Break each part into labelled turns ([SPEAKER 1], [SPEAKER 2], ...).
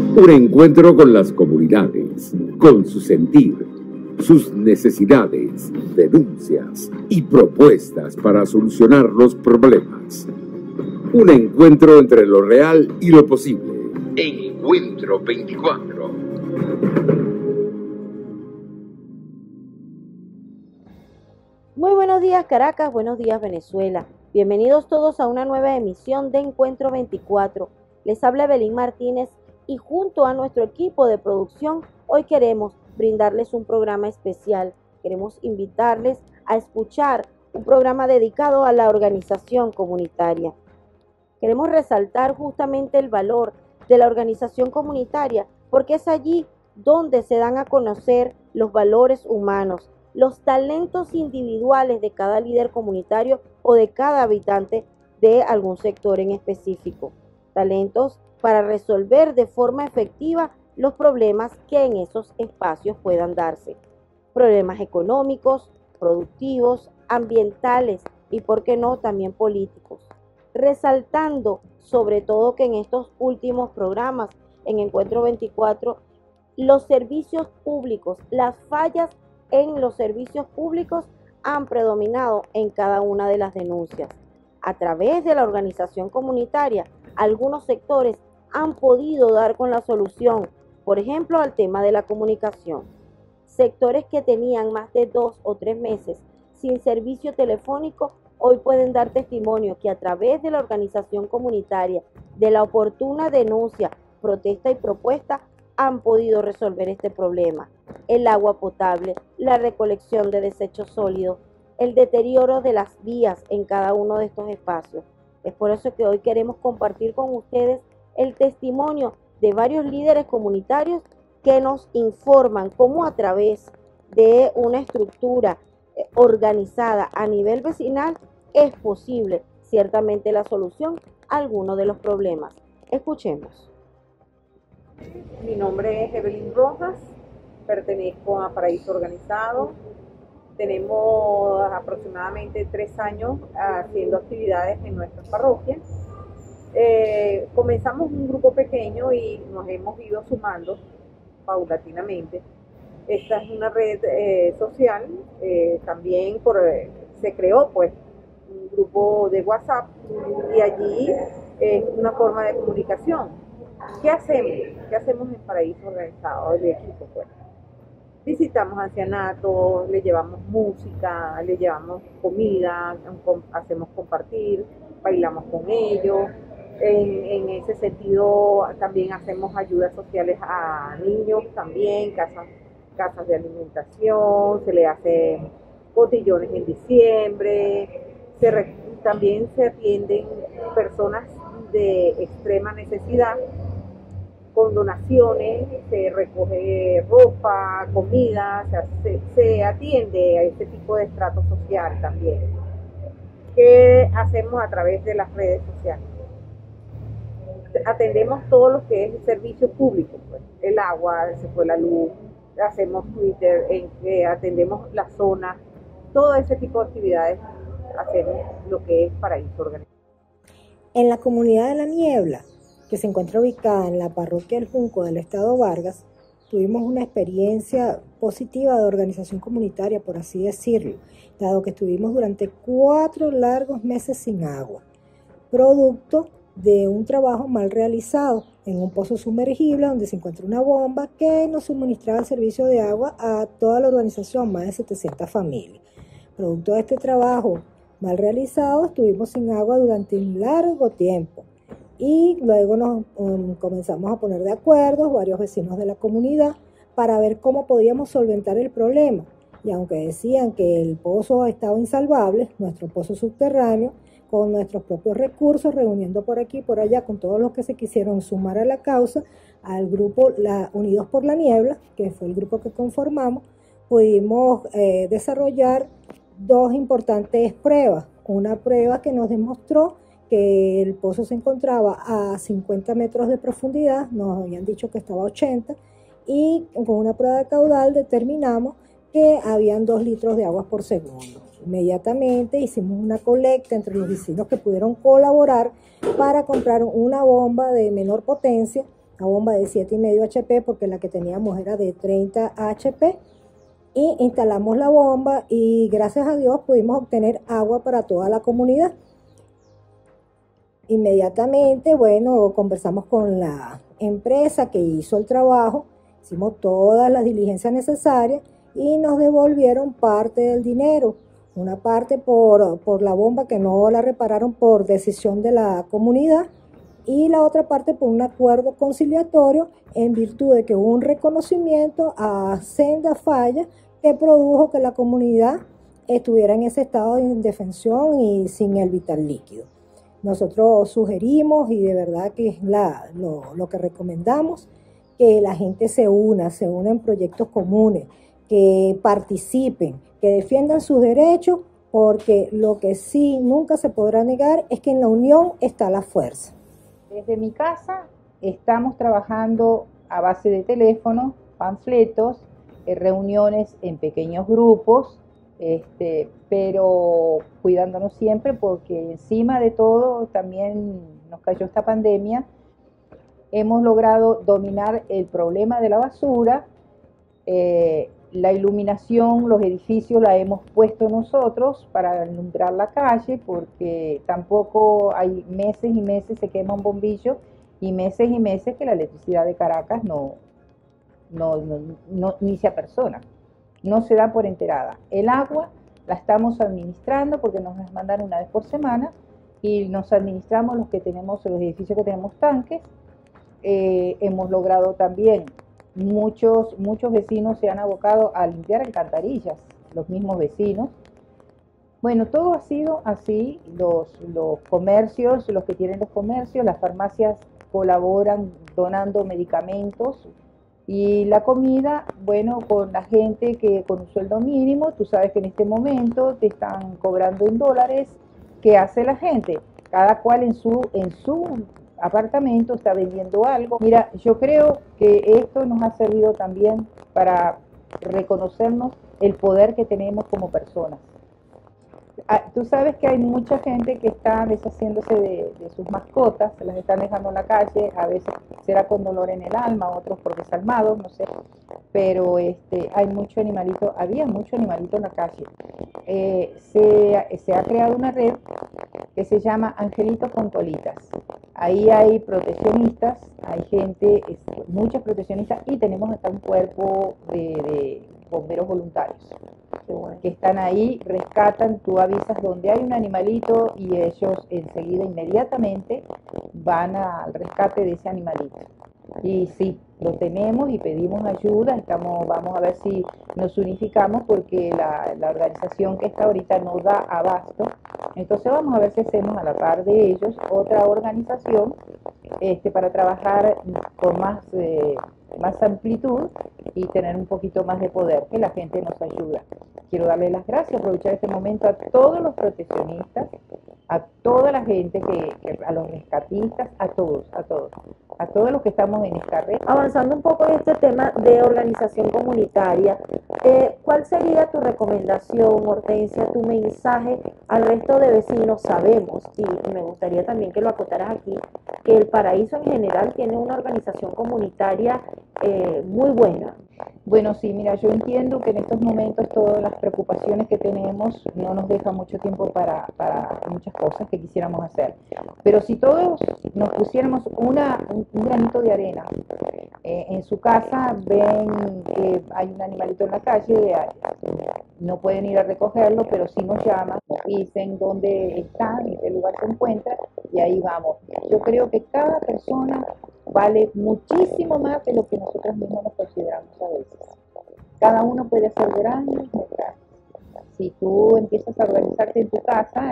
[SPEAKER 1] Un encuentro con las comunidades, con su sentir, sus necesidades, denuncias y propuestas para solucionar los problemas. Un encuentro entre lo real y lo posible. Encuentro 24.
[SPEAKER 2] Muy buenos días Caracas, buenos días Venezuela. Bienvenidos todos a una nueva emisión de Encuentro 24. Les habla Evelyn Martínez y junto a nuestro equipo de producción hoy queremos brindarles un programa especial. Queremos invitarles a escuchar un programa dedicado a la organización comunitaria. Queremos resaltar justamente el valor de la organización comunitaria porque es allí donde se dan a conocer los valores humanos, los talentos individuales de cada líder comunitario o de cada habitante de algún sector en específico. Talentos para resolver de forma efectiva los problemas que en esos espacios puedan darse. Problemas económicos, productivos, ambientales y, por qué no, también políticos. Resaltando sobre todo que en estos últimos programas, en Encuentro 24, los servicios públicos, las fallas en los servicios públicos han predominado en cada una de las denuncias. A través de la organización comunitaria, algunos sectores han podido dar con la solución, por ejemplo, al tema de la comunicación. Sectores que tenían más de 2 o 3 meses sin servicio telefónico, hoy pueden dar testimonio que a través de la organización comunitaria, de la oportuna denuncia, protesta y propuesta, han podido resolver este problema. El agua potable, la recolección de desechos sólidos, el deterioro de las vías en cada uno de estos espacios. Es por eso que hoy queremos compartir con ustedes el testimonio de varios líderes comunitarios que nos informan cómo a través de una estructura organizada a nivel vecinal es posible ciertamente la solución a alguno de los problemas. Escuchemos.
[SPEAKER 3] Mi nombre es Evelyn Rojas, pertenezco a Paraíso Organizado. Tenemos aproximadamente 3 años haciendo actividades en nuestra parroquia. Comenzamos un grupo pequeño y nos hemos ido sumando paulatinamente. Esta es una red social, también se creó pues un grupo de WhatsApp y allí es una forma de comunicación. ¿Qué hacemos? ¿Qué hacemos en Paraíso Organizado, el equipo? Pues visitamos ancianatos, le llevamos música, le llevamos comida, hacemos compartir, bailamos con ellos. En ese sentido también hacemos ayudas sociales a niños, también casas de alimentación, se le hacen botellones en diciembre, también se atienden personas de extrema necesidad con donaciones, se recoge ropa, comida, se atiende a este tipo de estrato social también. ¿Qué hacemos a través de las redes sociales? Atendemos todo lo que es servicio público, pues, el agua, se fue la luz, hacemos Twitter, atendemos la zona, todo ese tipo de actividades hacemos lo que es Paraíso Organizado.
[SPEAKER 4] En la comunidad de La Niebla, que se encuentra ubicada en la parroquia El Junco del estado Vargas, tuvimos una experiencia positiva de organización comunitaria, por así decirlo, dado que estuvimos durante 4 largos meses sin agua, producto de un trabajo mal realizado en un pozo sumergible donde se encuentra una bomba que nos suministraba el servicio de agua a toda la organización, más de 700 familias. Producto de este trabajo mal realizado, estuvimos sin agua durante un largo tiempo y luego nos comenzamos a poner de acuerdo varios vecinos de la comunidad para ver cómo podíamos solventar el problema. Y aunque decían que el pozo estaba insalvable, nuestro pozo subterráneo, con nuestros propios recursos, reuniendo por aquí y por allá con todos los que se quisieron sumar a la causa, al grupo Unidos por la Niebla, que fue el grupo que conformamos, pudimos desarrollar 2 importantes pruebas. Una prueba que nos demostró que el pozo se encontraba a 50 metros de profundidad, nos habían dicho que estaba a 80, y con una prueba de caudal determinamos que habían 2 litros de agua por segundo. Inmediatamente hicimos una colecta entre los vecinos que pudieron colaborar para comprar una bomba de menor potencia una bomba de 7,5 HP porque la que teníamos era de 30 HP, y instalamos la bomba y gracias a Dios pudimos obtener agua para toda la comunidad. Inmediatamente, bueno, conversamos con la empresa que hizo el trabajo, hicimos todas las diligencias necesarias y nos devolvieron parte del dinero. Una parte por la bomba que no la repararon por decisión de la comunidad, y la otra parte por un acuerdo conciliatorio en virtud de que hubo un reconocimiento a senda falla que produjo que la comunidad estuviera en ese estado de indefensión y sin el vital líquido. Nosotros sugerimos, y de verdad que es lo que recomendamos, que la gente se una en proyectos comunes, que participen, que defiendan sus derechos, porque lo que sí nunca se podrá negar es que en la unión está la fuerza.
[SPEAKER 5] Desde mi casa estamos trabajando a base de teléfono, panfletos, reuniones en pequeños grupos, pero cuidándonos siempre porque encima de todo también nos cayó esta pandemia. Hemos logrado dominar el problema de la basura, la iluminación, los edificios la hemos puesto nosotros para alumbrar la calle, porque tampoco hay meses y meses se quema un bombillo y meses que la electricidad de Caracas ni se apersona, no se da por enterada. El agua la estamos administrando porque nos las mandan una vez por semana y nos administramos los edificios que tenemos tanques. Hemos logrado también, muchos vecinos se han abocado a limpiar alcantarillas, los mismos vecinos. Bueno, todo ha sido así, los comercios, los que tienen los comercios, las farmacias colaboran donando medicamentos, y la comida, bueno, con la gente que con un sueldo mínimo, tú sabes que en este momento te están cobrando en dólares. ¿Qué hace la gente? Cada cual en su apartamento está vendiendo algo. Mira, yo creo que esto nos ha servido también para reconocernos el poder que tenemos como personas. Tú sabes que hay mucha gente que está deshaciéndose de sus mascotas, se las están dejando en la calle, a veces será con dolor en el alma, otros por desalmados, no sé, pero había mucho animalito en la calle. Se ha creado una red que se llama Angelitos con Colitas. Ahí hay proteccionistas, hay gente, muchos proteccionistas, y tenemos hasta un cuerpo de bomberos voluntarios que están ahí, rescatan, tú avisas donde hay un animalito y ellos enseguida, inmediatamente, van al rescate de ese animalito. Y sí, lo tenemos y pedimos ayuda, vamos a ver si nos unificamos porque la organización que está ahorita no da abasto. Entonces vamos a ver si hacemos a la par de ellos otra organización para trabajar con más amplitud y tener un poquito más de poder, que la gente nos ayuda. Quiero darle las gracias, aprovechar este momento a todos los proteccionistas, a toda la gente, a los rescatistas, a todos los que estamos en esta red.
[SPEAKER 2] Avanzando un poco en este tema de organización comunitaria, ¿cuál sería tu recomendación, Hortensia, tu mensaje al resto de vecinos? Sabemos, y me gustaría también que lo acotaras aquí, que El Paraíso en general tiene una organización comunitaria muy buena.
[SPEAKER 5] Bueno, sí, mira, yo entiendo que en estos momentos todas las preocupaciones que tenemos no nos deja mucho tiempo para muchas cosas que quisiéramos hacer. Pero si todos nos pusiéramos un granito de arena, en su casa ven que hay un animalito en la calle, no pueden ir a recogerlo, pero sí nos llaman, nos dicen dónde está, en qué lugar se encuentra, y ahí vamos. Yo creo que cada persona vale muchísimo más de lo que nosotros mismos nos consideramos a veces. Cada uno puede hacer grandes metas. Si tú empiezas a organizarte en tu casa,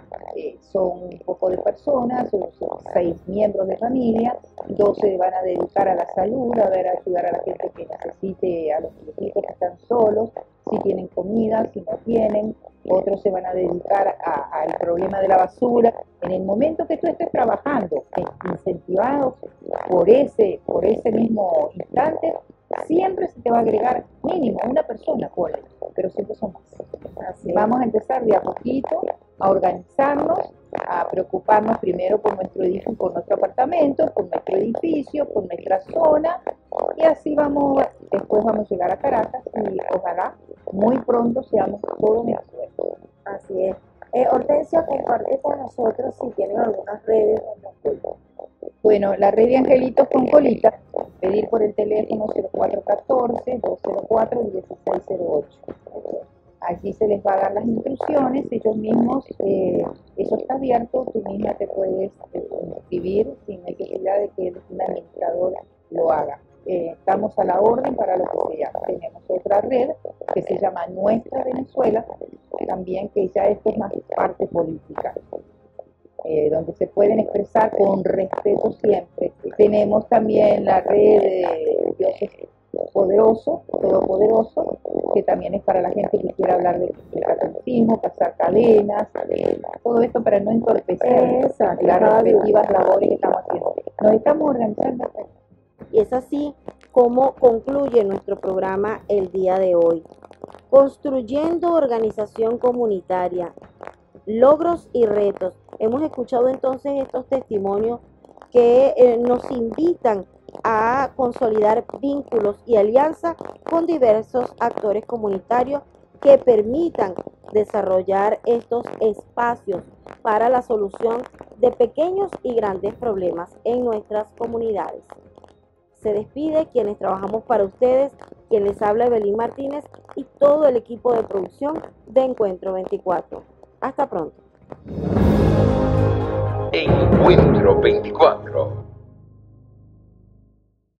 [SPEAKER 5] son un poco de personas, son 6 miembros de familia, 12 van a dedicar a la salud, a ayudar a la gente que necesite, a los viejitos que están solos, si tienen comida, si no tienen, otros se van a dedicar al problema de la basura. En el momento que tú estés trabajando, incentivado por ese mismo instante, siempre se te va a agregar mínimo una persona, pero siempre son más. Así vamos a empezar de a poquito a organizarnos, a preocuparnos primero por nuestro edificio, por nuestro apartamento, por nuestro edificio, por nuestra zona, y así después vamos a llegar a Caracas y ojalá muy pronto seamos todo Venezuela.
[SPEAKER 2] Así es. Hortensia, comparte con nosotros si tienen algunas redes donde apoyar.
[SPEAKER 5] Bueno, la red de Angelitos con Colita, pedir por el teléfono 0414-204-1608. Allí se les va a dar las instrucciones, ellos mismos, eso está abierto, tú misma te puedes inscribir sin necesidad de que un administrador lo haga. Estamos a la orden para lo que sea. Tenemos otra red que se llama Nuestra Venezuela, también que ya esto es más parte política, donde se pueden expresar con respeto siempre. Tenemos también la red de Dios es poderoso, todopoderoso, que también es para la gente que quiera hablar del catolicismo, pasar cadenas, todo esto para no entorpecer las respectivas labores que estamos haciendo. Nos estamos organizando.
[SPEAKER 2] Y es así como concluye nuestro programa el día de hoy. Construyendo organización comunitaria, logros y retos. Hemos escuchado entonces estos testimonios que nos invitan a consolidar vínculos y alianzas con diversos actores comunitarios que permitan desarrollar estos espacios para la solución de pequeños y grandes problemas en nuestras comunidades. Se despide quienes trabajamos para ustedes, quien les habla Evelyn Martínez y todo el equipo de producción de Encuentro 24. Hasta pronto.
[SPEAKER 1] Encuentro 24.